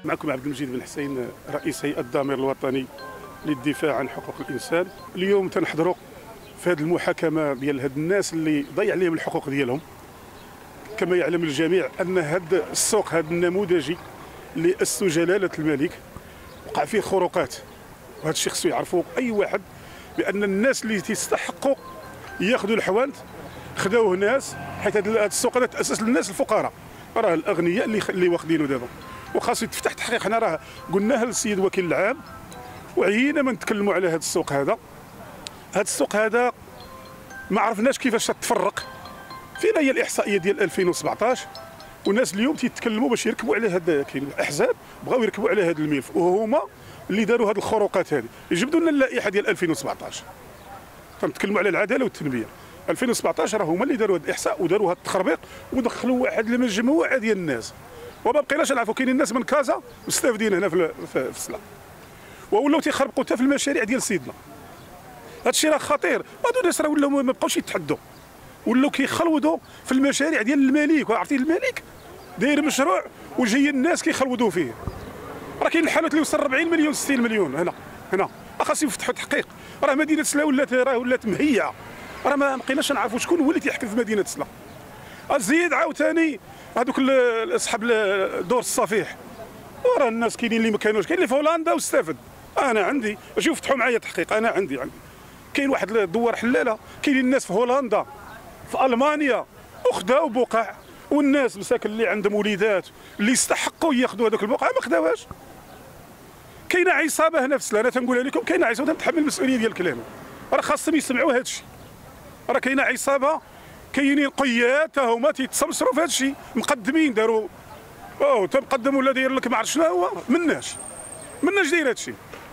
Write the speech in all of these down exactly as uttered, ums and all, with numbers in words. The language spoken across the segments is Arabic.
معكم عبد المجيد بن حسين، رئيس هيئة الضمير الوطني للدفاع عن حقوق الإنسان. اليوم تنحضروا في هذه المحاكمة ديال هاد الناس اللي ضيع عليهم الحقوق ديالهم. كما يعلم الجميع أن هذا السوق هذا النموذجي اللي أسسوا جلالة الملك وقع فيه خروقات، وهذا الشيء خصو يعرفوا أي واحد بأن الناس اللي تستحقوا ياخذوا الحوانت خداوه ناس، حيت هذا السوق هذا تأسس للناس الفقراء، راه الأغنياء اللي اللي واخدينه دابا، وخاصو يتفتح تحقيق. حنا راه قلناها للسيد وكيل العام وعيينا ما نتكلموا على هذا السوق هذا. هذا السوق هذا ما عرفناش كيفاش تتفرق. فين هي الإحصائية ديال ألفين وسبعطاش؟ والناس اليوم تيتكلموا باش يركبوا على هذا، كاين الاحزاب بغاو يركبوا على هذا الملف، وهما اللي داروا هذه الخروقات هذه. يجبدوا لنا اللائحه ديال ألفين وسبعطاش، تنتكلموا على العداله والتنميه. ألفين وسبعطاش راه هما اللي داروا هذا الاحصاء وداروا هذا التخربيق ودخلوا واحد المجموعه ديال الناس، وما بقيناش نعرفوا. كاينين الناس من كازا مستافدين هنا في في السلا، ولاو تيخربقوا حتى في المشاريع ديال سيدنا. هذا الشيء راه خطير. هادو الناس راه ولاو ما بقاوش يتحدوا، ولاو كيخلودوا في المشاريع ديال الملك. وعرفتي الملك داير مشروع وجاي الناس كيخلودوا فيه. راه كاين الحانوت اللي وصل أربعين مليون ستين مليون هنا هنا خاص يفتحوا تحقيق. راه مدينه سلا ولات راه ولات مهيعه، راه ما بقيناش نعرفوا شكون هو اللي تيحكم في مدينه سلا. زيد عاوتاني هذوك اصحاب دور الصفيح، وراه الناس كاينين اللي ما كانوش، كاين اللي في هولندا واستافد. انا عندي شوف فتحوا معايا تحقيق، انا عندي عندي كاين واحد دوار حلاله، كاينين الناس في هولندا في المانيا وخداو بقع، والناس مساكن اللي عندهم وليدات اللي يستحقوا ياخذوا هذوك البقعه ما خداوهاش. كاينه عصابه هنا في سلا، انا تنقولها لكم، كاينه عصابه تتحمل المسؤوليه ديال كلامها، راه خاصهم يسمعوا هذا الشيء. راه كاينه عصابه، كاينين قياد تا هما تيتسمسروا في هذا الشيء، مقدمين داروا او تنقدم ولا داير لك ما عرفت شنو هو. مناش مناش داير هذا الشيء،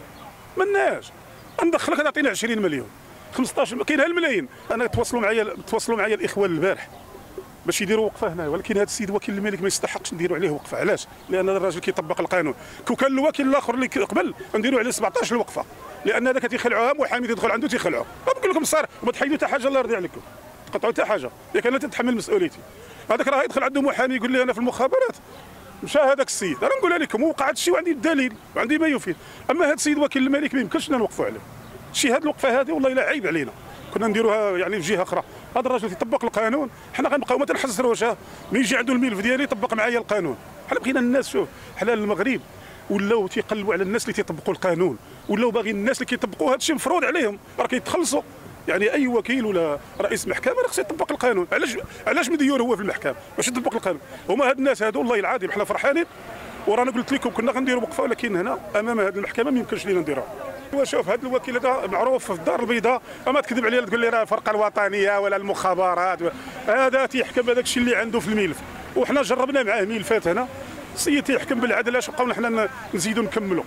مناش ندخلك تعطينا عشرين مليون خمسطاش، كاين هالملايين. انا تواصلوا معايا تواصلوا معايا الاخوان البارح باش يديروا وقفه هنا، ولكن هذا السيد وكيل الملك ما يستحقش نديروا عليه وقفه. علاش؟ لان الراجل كيطبق القانون. كون كان الوكيل الاخر اللي قبل نديروا عليه سبعطاش الوقفه، لان هذاك تيخلعوها، محامي تدخل عنده تيخلعوه. نقول لكم الصراحه، وما تحيدوا حتى حاجه الله يرضي عليكم، تقطعوا حتى حاجه، ياك انا تتحمل مسؤوليتي. هذاك راه يدخل عنده محامي يقول لي انا في المخابرات، مشى هذاك السيد، انا نقولها لكم وقع هذا الشيء وعندي الدليل وعندي ما يفيد. اما هذا السيد وكيل الملك ما يمكنش نوقفوا عليه. شي هذه الوقفه هذه والله الا عيب علينا، كنا نديروها يعني في جهه اخرى. هذا الراجل يطبق القانون، حنا غنبقاو ما تنحزروش. من يجي عنده الملف ديالي يطبق معايا القانون. حنا بغينا الناس، شوف حلال المغرب ولاو تيقلبوا على الناس اللي تيطبقوا القانون، ولاو باغيين الناس اللي كيطبقوا هذا الشيء مفروض عليهم، راه كيتخلصوا. يعني اي وكيل ولا رئيس محكمه راه خصو يطبق القانون. علاش علاش مديور هو في المحكمه باش يطبق القانون؟ هما هاد الناس هادو والله العظيم حنا فرحانين، ورانا قلت لكم كنا غنديروا وقفه، ولكن هنا امام هذه المحكمه ما يمكنش لينا نديروها. وشوف هذا الوكيل هذا معروف في الدار البيضاء، ما تكذب عليا تقول لي راه الفرقه الوطنيه ولا المخابرات، هذا تيحكم هذاك الشيء اللي عنده في الملف. وحنا جربنا معاه ملفات هنا، السيد تيحكم بالعدل. اش بقاو حنا نزيدوا نكملوا؟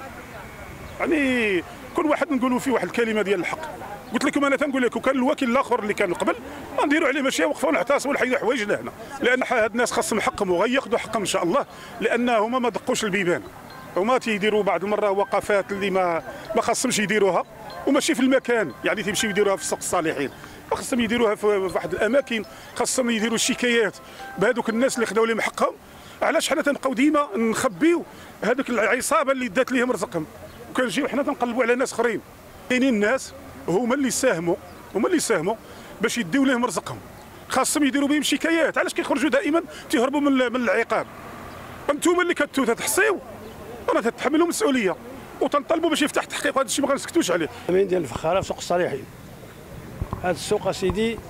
يعني كل واحد نقولوا فيه واحد الكلمه ديال الحق. قلت لكم انا تنقول لكم كان الوكيل الاخر اللي كان قبل نديروا عليه ماشي وقفه ونعتصموا ونحيدوا حوايجنا هنا، لان هاد الناس خاصهم حقهم وغياخذوا حقهم ان شاء الله، لان هما ما دقوش البيبان. هما تيديروا بعض المره وقفات اللي ما ما خاصهمش يديروها، وماشي في المكان، يعني تيمشيو يديروها في سوق الصالحين. خاصهم يديروها في واحد الاماكن، خاصهم يديروا الشكايات بهذوك الناس اللي خداو لهم حقهم. علاش حنا تنبقاو ديما نخبيو هذوك العصابه اللي دات ليهم رزقهم، وكنجيو حنا تنقلبوا على ناس اخرين. كاينين الناس هما اللي ساهموا هما اللي ساهموا باش يديو لهم رزقهم، خاصهم يديروا بهم شكايات. علاش كيخرجوا دائما تيهربوا من من العقاب؟ انتم اللي كنتو تحصيو راه تتحملوا مسؤوليه، وتنطلبوا باش يفتح تحقيق. وهذا الشيء ما غنسكتوش عليه. الامين ديال الفخاره في سوق الصالحين. هذا السوق سيدي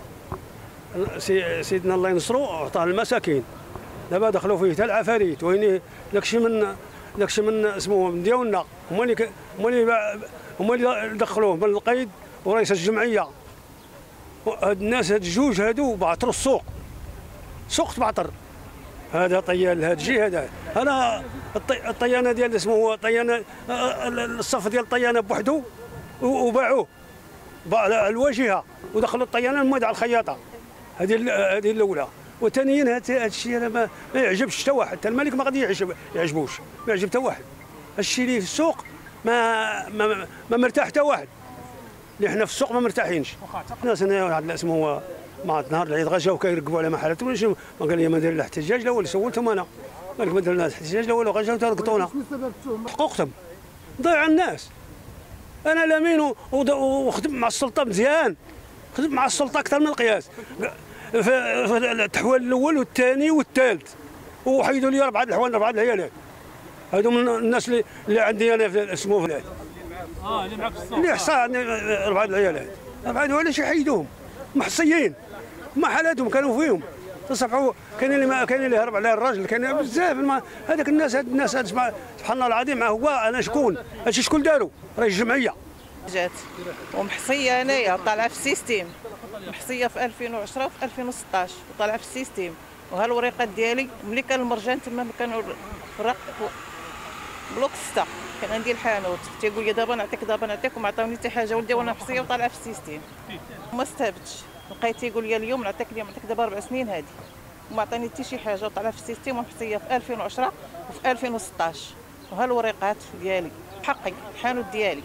سيدنا الله ينصرو عطاه المساكين، دابا دخلوا فيه حتى العفاريت، وين داكشي من داكشي من اسمه من ديالنا، هما اللي هما اللي هما اللي دخلوه من القيد ورئيس الجمعيه. هاد الناس هاد الجوج هادو بعثروا السوق، سوق تبعثر. هذا طيان لهذا الجي، هذا انا الطيانه ديال اسمه هو طيانه الصف ديال الطيانه بوحدو، وباعوه على الواجهه ودخلوا الطيانه المواد على الخياطه. هذه هذه الاولى. وثانيا هذا الشيء انا ما, ما يعجبش حتى واحد، حتى الملك ما غادي يعجب يعجبوش، ما يعجب حتى واحد. الشيء اللي في السوق ما ما, ما مرتاح حتى واحد، اللي حنا في السوق ما مرتاحينش. الناس هنا اسمه هو مع نهار العيد غا جاو كيركبوا على محلات، ما قال لي ما داير لا احتجاج لا، هو اللي سولتهم انا. مالك ما درناش احتجاج لا والو، غنجاو ترقطونا حقوقهم ضيع الناس. انا لامين وخدم مع السلطه مزيان، خدمت مع السلطه اكثر من القياس في التحويل الاول والثاني والثالث، وحيدوا لي اربعه الحوال اربعه العيالات. هادو من الناس اللي, اللي عندي انا في اسمه فلان اه اللي معك في الصوت اللي حصى عندي اربعه العيالات، اربعه علاش يحيدوهم محصيين ما حالاتهم كانوا فيهم تصفحوا. كاين اللي ما كاين اللي هرب عليه الراجل، كاين بزاف هذاك الناس. هاد الناس هاد سبحان الله العظيم. هو انا شكون هادشي شكون داروا؟ راه الجمعيه جات ومحصيه انايا طالعه في السيستيم، محصيه في ألفين وعشرة وفي ألفين وستطاش وطالعه في السيستيم. وها الوريقات ديالي ملي كان المرجان تما كانوا الرق بلوك ستة كان عندي الحانوت، تيقول لي دابا نعطيك دابا نعطيك وما عطاوني حتى حاجه. ولدي وانا محصيه وطالعه في السيستيم وما استهبتش. لقيت تيقول لي اليوم نعطيك اليوم نعطيك دابا اربع سنين هذه وما عطاني حتى شي حاجه. وطالعه في السيستيم ومحصيه في ألفين وعشرة وفي ألفين وستطاش. وها الوريقات ديالي حقي الحانوت ديالي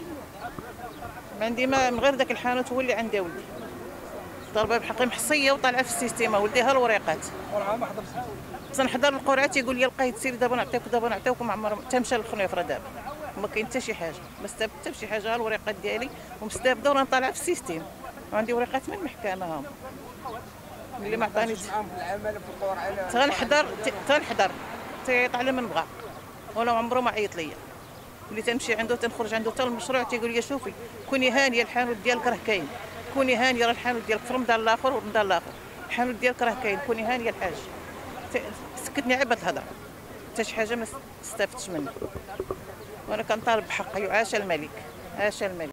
ما عندي ما من غير ذاك الحانوت هو اللي عندي. ولدي ضربه بحقي محصيه وطالعه في السيستيم. ولدي ها الوريقات ما حضرتش بس نحضر القرعه تيقول لي لقيت سيري دابا نعطيك ودابا نعطيك وما عمر حتى مشى للخنيفره. دابا ما كاين حتى شي حاجه، ما استافدت حتى بشي حاجه. ها الوريقات ديالي ومستافده وراه طالعه في السيستيم وعندي وريقات من المحكمه هاهم اللي ما عطانيش. تنحضر تنحضر تيعيط على من بغا ولا عمره ما عيط ليا. اللي تنمشي عنده تنخرج عنده حتى المشروع تيقول لي شوفي كوني هانيه الحانوت ديالك راه كاين، كوني هانيه راه الحانوت ديالك في رمضان الاخر ورمضان الاخر الحانوت ديالك راه كاين، كوني هانيه الحاج. سكتني عباد الهضره حتى شي حاجه ما استفدتش منها. وانا كنطالب بحقي وعاش الملك عاش الملك.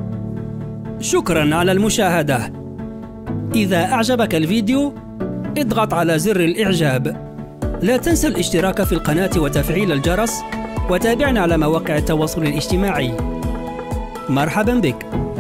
شكرا على المشاهدة. إذا أعجبك الفيديو اضغط على زر الإعجاب. لا تنسى الاشتراك في القناة وتفعيل الجرس، وتابعنا على مواقع التواصل الاجتماعي. مرحبا بك.